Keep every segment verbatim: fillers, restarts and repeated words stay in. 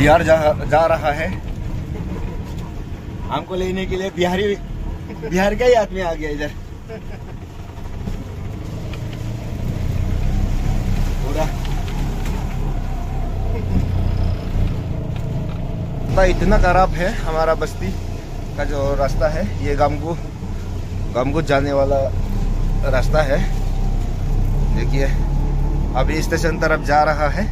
बिहार जा, जा रहा है। हमको लेने के लिए बिहारी बिहार का ही आदमी आ गया इधर। पूरा तो इतना खराब है हमारा बस्ती का जो रास्ता है। ये गामगू गामगू जाने वाला रास्ता है। देखिए अभी स्टेशन तरफ जा रहा है।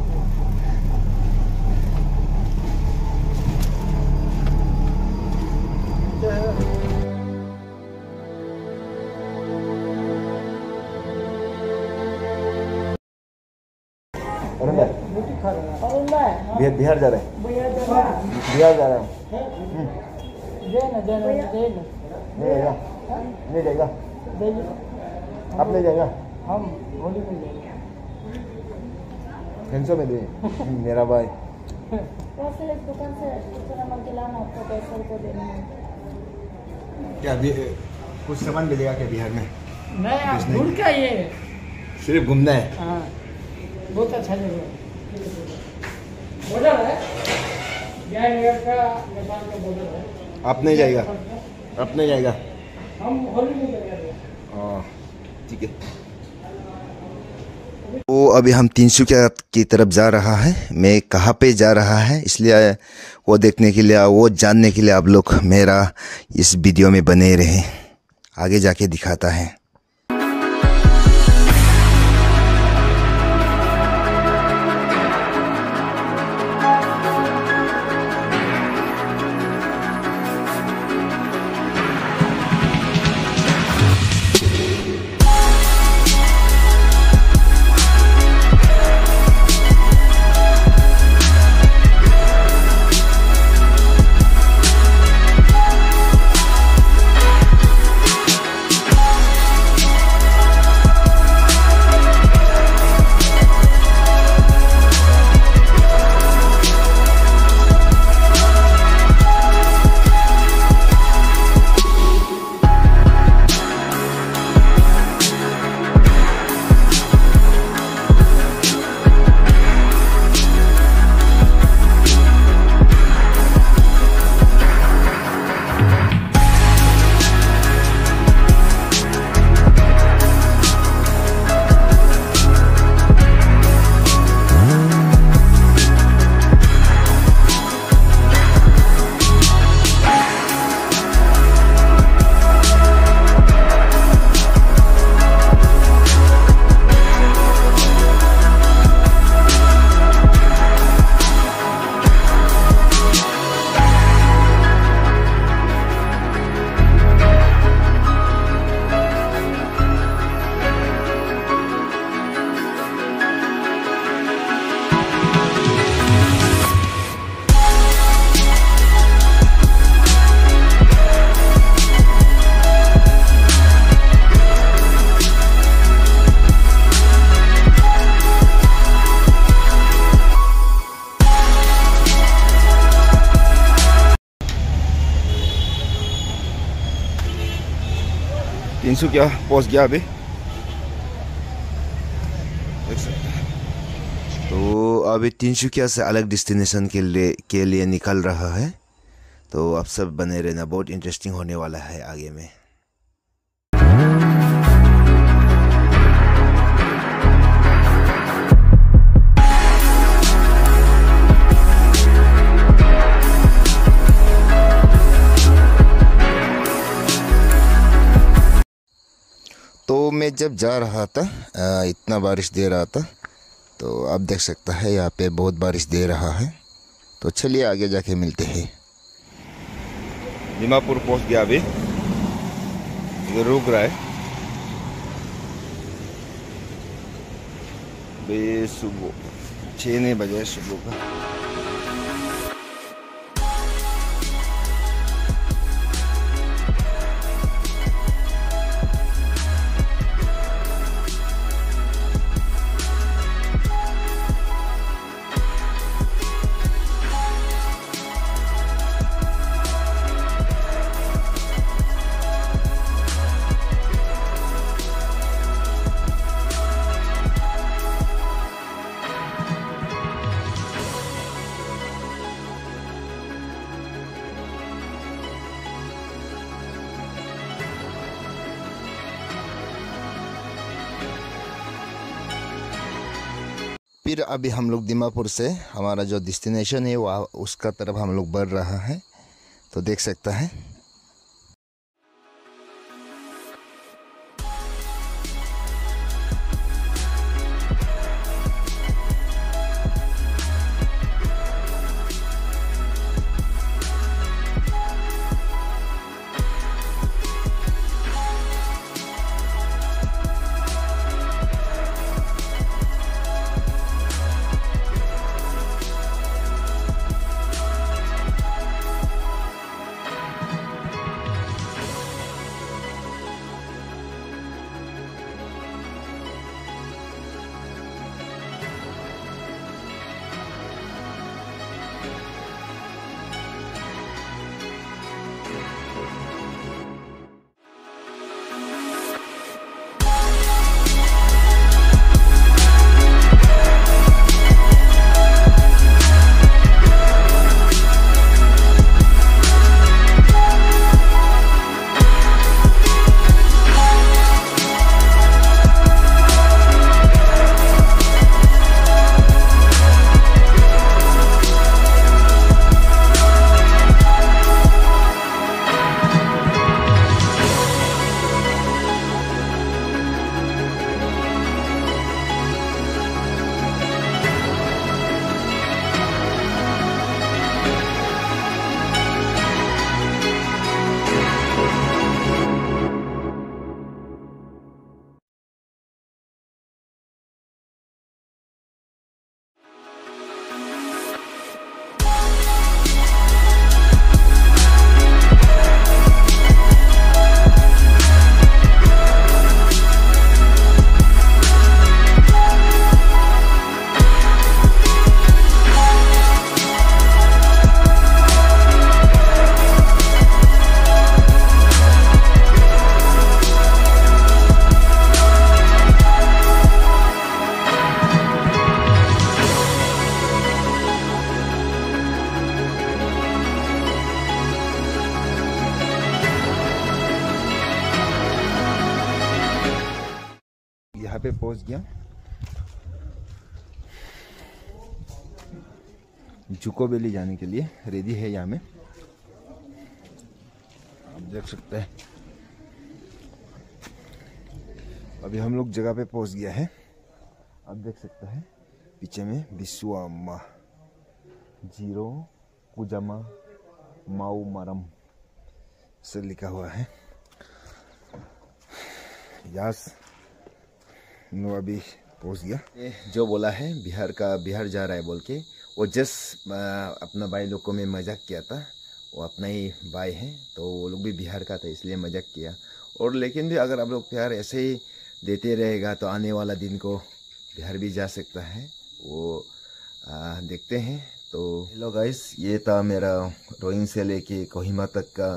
बिहार बिहार जा रहे हैं। बिहार जा रहे हैं। नहीं जाएगा, नहीं जाएगा। आप नहीं जाएगा? हम होली में जाएंगे। तीन सौ में दे मेरा भाई। कैसे दुकान से इतना मंदिर लाना आपको पैसे रुपये देना है क्या? भी कुछ सामान मिलेगा क्या बिहार में? नहीं आप घूम के आइए, सिर्फ घूमना है। हाँ बहुत अच्छा जगह बॉर्डर है, बिहार का नेपाल का बॉर्डर है। आप नहीं जाएगा? आप नहीं जाएगा? हम होली में जाएंगे। हाँ ठीक है। वो अभी हम तिनसुकिया की तरफ जा रहा है। मैं कहाँ पे जा रहा है इसलिए वो देखने के लिए, वो जानने के लिए आप लोग मेरा इस वीडियो में बने रहें। आगे जाके दिखाता है। तिनसुकिया पहुंच गया अभी, देख सकते हैं। तो अभी तिनसुकिया से अलग डेस्टिनेशन के लिए के लिए निकल रहा है। तो आप सब बने रहना, बहुत इंटरेस्टिंग होने वाला है आगे में। तो मैं जब जा रहा था आ, इतना बारिश दे रहा था, तो आप देख सकता है यहाँ पे बहुत बारिश दे रहा है। तो चलिए आगे जाके मिलते हैं। दीमापुर पहुंच गया अभी, इधर रुक रहा है। अभी सुबह छः नहीं बजे सुबह का। फिर अभी हम लोग दीमापुर से हमारा जो डेस्टिनेशन है वहाँ उसका तरफ हम लोग बढ़ रहा है, तो देख सकता है। यहाँ पे पहुंच गया जुको वैली जाने के लिए, रेडी है यहाँ में, आप देख सकते हैं। अभी हम लोग जगह पे पहुंच गया है, आप देख सकते हैं पीछे में विश्वामा जीरो कुजामा माऊ मरम से लिखा हुआ है। यस नो अभी पहुंच गया। ये जो बोला है बिहार का बिहार जा रहा है बोल के, वो जस्ट अपना भाई लोग को मैं मजाक किया था, वो अपना ही भाई है तो वो लोग भी बिहार का था इसलिए मजाक किया। और लेकिन भी अगर आप लोग प्यार ऐसे ही देते रहेगा तो आने वाला दिन को बिहार भी जा सकता है, वो आ, देखते हैं। तो हेलो गाइस, ये था मेरा रोइंग से लेके कोहिमा तक का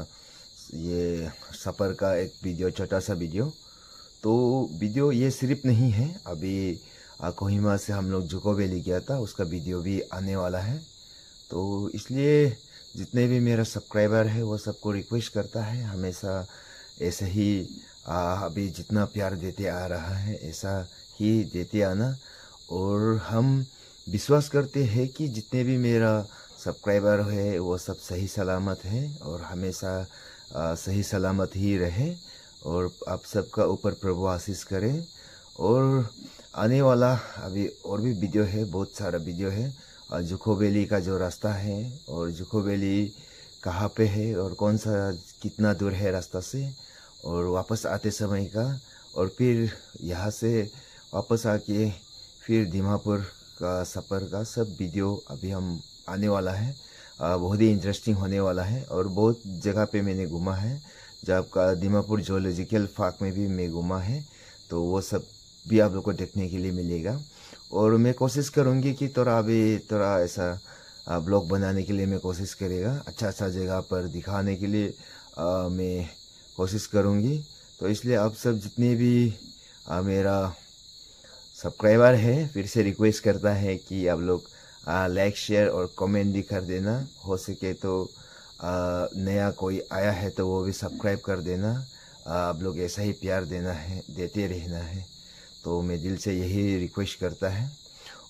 ये सफ़र का एक वीडियो, छोटा सा वीडियो। तो वीडियो ये सिर्फ नहीं है, अभी कोहिमा से हम लोग जुको वैली गया था उसका वीडियो भी आने वाला है। तो इसलिए जितने भी मेरा सब्सक्राइबर है वो सबको रिक्वेस्ट करता है हमेशा ऐसे ही आ, अभी जितना प्यार देते आ रहा है ऐसा ही देते आना। और हम विश्वास करते हैं कि जितने भी मेरा सब्सक्राइबर है वो सब सही सलामत है और हमेशा आ, सही सलामत ही रहे और आप सबका ऊपर प्रभु आशीष करें। और आने वाला अभी और भी वीडियो है, बहुत सारा वीडियो है, और जुको वैली का जो रास्ता है और जुको वैली कहाँ पे है और कौन सा कितना दूर है रास्ता से, और वापस आते समय का, और फिर यहाँ से वापस आके फिर दीमापुर का सफ़र का सब वीडियो अभी हम आने वाला है। बहुत ही इंटरेस्टिंग होने वाला है और बहुत जगह पे मैंने घूमा है, जब का दीमापुर जूलॉजिकल पार्क में भी मैं घूमा है, तो वो सब भी आप लोग को देखने के लिए मिलेगा। और मैं कोशिश करूँगी कि थोड़ा अभी थोड़ा ऐसा ब्लॉग बनाने के लिए मैं कोशिश करेगा, अच्छा अच्छा जगह पर दिखाने के लिए आ, मैं कोशिश करूँगी। तो इसलिए आप सब जितने भी आ, मेरा सब्सक्राइबर है फिर से रिक्वेस्ट करता है कि आप लोग लाइक शेयर और कमेंट भी कर देना, हो सके तो आ, नया कोई आया है तो वो भी सब्सक्राइब कर देना। आप लोग ऐसा ही प्यार देना है, देते रहना है, तो मैं दिल से यही रिक्वेस्ट करता है।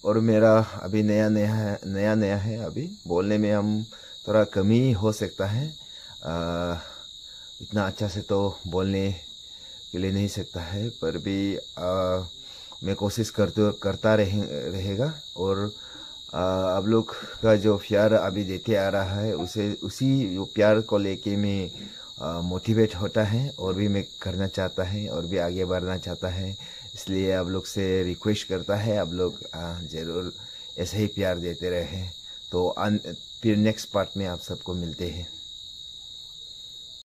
और मेरा अभी नया नया है नया नया है अभी बोलने में हम थोड़ा कमी हो सकता है, आ, इतना अच्छा से तो बोलने के लिए नहीं सकता है, पर भी आ, मैं कोशिश करते करता रहे रहेगा। और आ, आप लोग का जो प्यार अभी देते आ रहा है उसे उसी जो प्यार को लेके मैं मोटिवेट होता है और भी मैं करना चाहता है और भी आगे बढ़ना चाहता है। इसलिए आप लोग से रिक्वेस्ट करता है आप लोग ज़रूर ऐसे ही प्यार देते रहे। तो फिर नेक्स्ट पार्ट में आप सबको मिलते हैं।